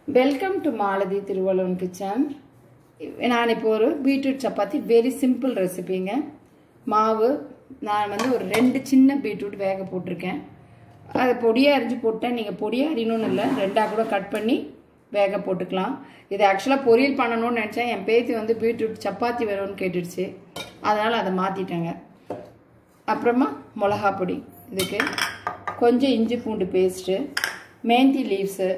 Welcome to Maladi Thiruvalon kitchen. நான் இப்போ ஒரு பீட்ரூட் சப்பாத்தி வெரி சிம்பிள் ரெசிபிங்க. மாவு நான் வந்து ஒரு ரெண்டு சின்ன பீட்ரூட் வேக போட்டுருக்கேன். அதை பொடியா அரிஞ்சு போட்டேன். நீங்க பொடியா அரியணும்னு இல்லை, ரெண்டா கூட கட் பண்ணி வேக போட்டுக்கலாம். இது ஆக்சுவலா பொரியல் பண்ணணும்னு நினைச்சேன். என் பேத்தி வந்து பீட்ரூட் சப்பாத்தி வேணும்னு கேட்டுடுச்சு, அதனால அதை மாத்திட்டேங்க. அப்புறமா மிளகா பொடி, இதுக்கு கொஞ்சம் இஞ்சி பூண்டு paste, methi leaves,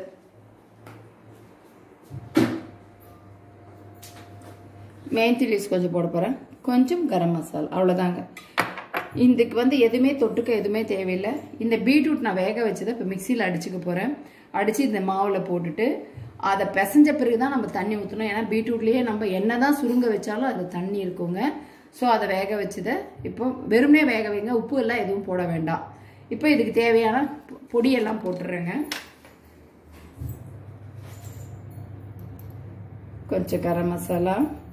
methi leaves கொஞ்சம் போட போகிறேன், கொஞ்சம் கரம் மசாலா, அவ்வளோதாங்க. இதுக்கு வந்து எதுவுமே தொட்டுக்க எதுவுமே தேவையில்லை. இந்த பீட்ரூட் நான் வேக வச்சதை இப்போ மிக்சியில் அடிச்சுக்க போகிறேன். அடித்து இந்த மாவில் போட்டுட்டு அதை பிசைஞ்ச பிறகு தான் நம்ம தண்ணி ஊற்றணும். ஏன்னா பீட்ரூட்லேயே நம்ம என்ன தான் சுருங்க வச்சாலும் அதில் தண்ணி இருக்குங்க. ஸோ அதை வேக வச்சதை இப்போ வெறுமனே வேக வைங்க, உப்பு எல்லாம் எதுவும் போட வேண்டாம். இப்போ இதுக்கு தேவையான பொடியெல்லாம் போட்டுடுறேங்க. கொஞ்சம் கரம் மசாலா,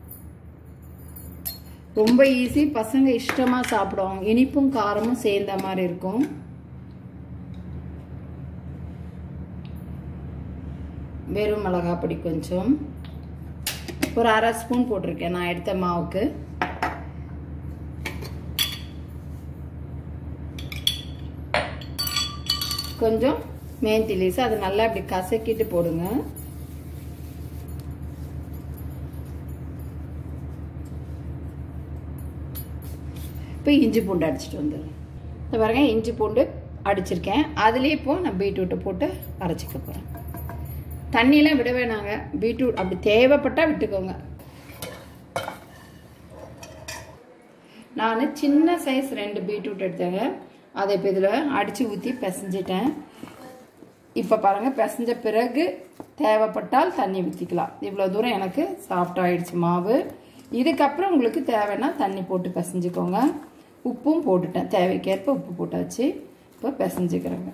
ரொம்ப ஈஸி, பசங்க இஷ்டமா சாப்பிடுவாங்க. இனிப்பும் காரமும் சேர்ந்த மாதிரி இருக்கும். வெறும் மிளகாய் பொடி கொஞ்சம், ஒரு அரை ஸ்பூன் போட்டிருக்கேன் நான் எடுத்த மாவுக்கு. கொஞ்சம் மேந்தி லீவ்ஸ், அது நல்லா இப்படி கசக்கிட்டு போடுங்க. இப்போ இஞ்சி பூண்டு அடிச்சுட்டு வந்துடுறேன். இந்த பாருங்க, இஞ்சி பூண்டு அடிச்சிருக்கேன். அதுலேயே இப்போ நான் பீட்ரூட்டை போட்டு அரைச்சிக்க போகிறேன். தண்ணியெலாம் விட வேணாங்க, பீட்ரூட் அப்படி தேவைப்பட்டால் விட்டுக்கோங்க. நான் சின்ன சைஸ் 2 பீட்ரூட் எடுத்தேங்க. அதை இப்போ இதில் அடித்து ஊற்றி பிசைஞ்சிட்டேன். இப்போ பாருங்கள், பிசைஞ்ச பிறகு தேவைப்பட்டால் தண்ணி ஊற்றிக்கலாம். இவ்வளோ தூரம் எனக்கு சாஃப்ட் ஆகிடுச்சு மாவு. இதுக்கப்புறம் உங்களுக்கு தேவைன்னா தண்ணி போட்டு பிசைஞ்சிக்கோங்க. உப்பும் போட்டுட்டேன், தேவைக்கேற்ப உப்பு போட்டாச்சு. இப்போ பிசைஞ்சிக்கிறேங்க.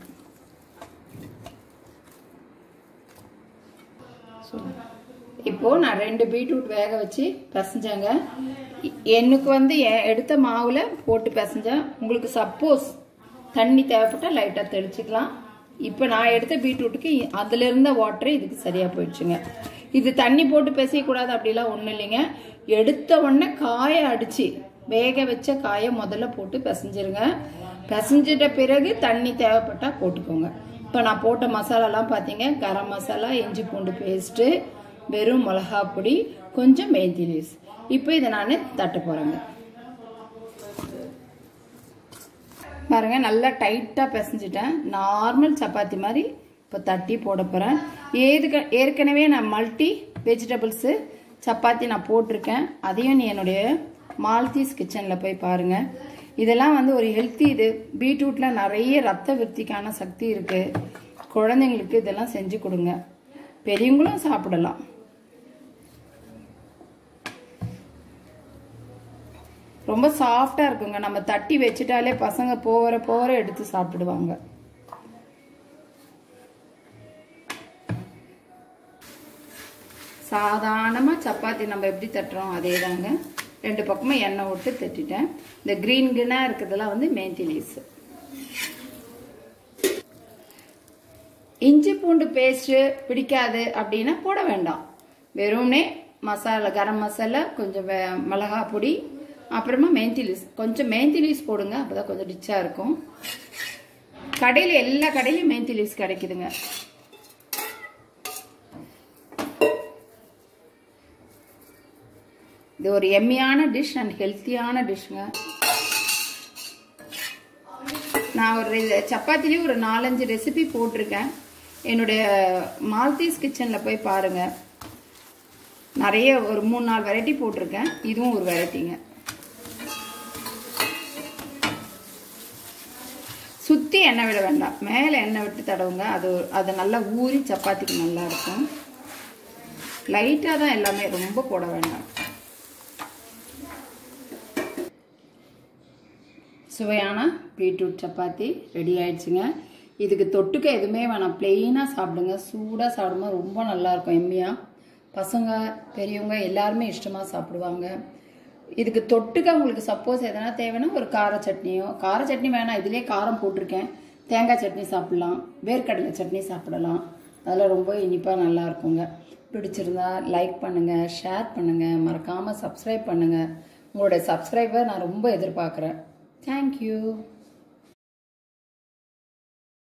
இப்போது நான் 2 பீட்ரூட் வேக வச்சு பிசைஞ்சேங்க. எனக்கு வந்து எடுத்த மாவில் போட்டு பிசைஞ்சேன். உங்களுக்கு சப்போஸ் தண்ணி தேவைப்பட்டால் லைட்டாக தெளிச்சிக்கலாம். இப்போ நான் எடுத்த பீட்ரூட்டுக்கு அதில் இருந்த வாட்டரே இதுக்கு சரியாக போயிடுச்சுங்க. இது தண்ணி போட்டு பிசையக்கூடாது அப்படிலாம் ஒன்றும் இல்லைங்க. எடுத்த உடனே காயை அடித்து வேக வச்ச காயை முதல்ல போட்டு பிசைஞ்சிருங்க. பிசைஞ்சிட்ட பிறகு தண்ணி தேவைப்பட்டால் போட்டுக்கோங்க. இப்போ நான் போட்ட மசாலாலாம் பார்த்தீங்க, கரம் மசாலா, இஞ்சி பூண்டு பேஸ்ட்டு, வெறும் மிளகா பொடி, கொஞ்சம் மேந்தி லீவ்ஸ். இப்போ இதை நான் தட்ட போகிறேங்க. பாருங்க, நல்லா டைட்டாக பிசைஞ்சிட்டேன். நார்மல் சப்பாத்தி மாதிரி இப்போ தட்டி போட போகிறேன். ஏற்கனவே நான் மல்டி வெஜிடபிள்ஸு சப்பாத்தி நான் போட்டிருக்கேன். அதையும் நீ என்னுடைய மால்தீஸ் கிச்சனில் போய் பாருங்கள். இதெல்லாம் வந்து ஒரு ஹெல்த்தி. இது பீட்ரூட்டில் நிறைய ரத்த விருத்திக்கான சக்தி இருக்குது. குழந்தைங்களுக்கு இதெல்லாம் செஞ்சு கொடுங்க, பெரியவங்களும் சாப்பிடலாம். ரொம்ப சாஃப்டாக இருக்குங்க. நம்ம தட்டி வச்சுட்டாலே பசங்க போகிற எடுத்து சாப்பிடுவாங்க. சாதாரணமாக சப்பாத்தி நம்ம எப்படி தட்டுறோம் அதே தாங்க. 2 பக்கமும் எண்ணெய் விட்டு தட்டிட்டேன். இந்த கிரீனாக இருக்கிறதெல்லாம் வந்து மேந்தி லீவ்ஸ். இஞ்சி பூண்டு பேஸ்ட்டு பிடிக்காது அப்படின்னா போட வேண்டாம். வெறும்னே மசாலா, கரம் மசாலா, கொஞ்சம் மிளகா பொடி, அப்புறமா மேந்தி லீவ்ஸ், கொஞ்சம் மேந்தி லீவ்ஸ் போடுங்க. அப்போதான் கொஞ்சம் ரிச்சாக இருக்கும். கடையில் எல்லா கடையிலையும் மேந்தி லீவ்ஸ் கிடைக்குதுங்க. இது ஒரு எம்மியான டிஷ் அண்ட் ஹெல்த்தியான டிஷ்ங்க. நான் ஒரு சப்பாத்திலேயே ஒரு 4-5 ரெசிபி போட்டிருக்கேன். என்னுடைய மால்தீஸ் கிச்சனில் போய் பாருங்கள். நிறைய ஒரு 3-4 வெரைட்டி போட்டிருக்கேன். இதுவும் ஒரு வெரைட்டிங்க. சுற்றி எண்ணெய் விட வேண்டாம், மேலே எண்ணெய் விட்டு தடவுங்க. அது நல்லா ஊறி சப்பாத்திக்கு நல்லா இருக்கும். லைட்டாக தான் எல்லாமே, ரொம்ப போட வேண்டாம். சுவையான பீட்ரூட் சப்பாத்தி ரெடி ஆயிடுச்சுங்க. இதுக்கு தொட்டுக்க எதுவுமே வேணாம், பிளெயினாக சாப்பிடுங்க. சூடாக சாப்பிடும்போது ரொம்ப நல்லாயிருக்கும், எம்மியாக. பசங்க பெரியவங்க எல்லாருமே இஷ்டமாக சாப்பிடுவாங்க. இதுக்கு தொட்டுக்க உங்களுக்கு சப்போஸ் எதனா தேவைன்னா ஒரு கார சட்னியோ, கார சட்னி வேணாம், இதுலேயே காரம் போட்டிருக்கேன், தேங்காய் சட்னி சாப்பிடலாம், வேர்க்கடலை சட்னி சாப்பிடலாம். அதெல்லாம் ரொம்ப இனிப்பாக நல்லா இருக்குங்க. பிடிச்சிருந்தா லைக் பண்ணுங்கள், ஷேர் பண்ணுங்கள், மறக்காமல் சப்ஸ்கிரைப் பண்ணுங்கள். உங்களோட சப்ஸ்கிரைபை நான் ரொம்ப எதிர்பார்க்குறேன். தேங்க்யூ.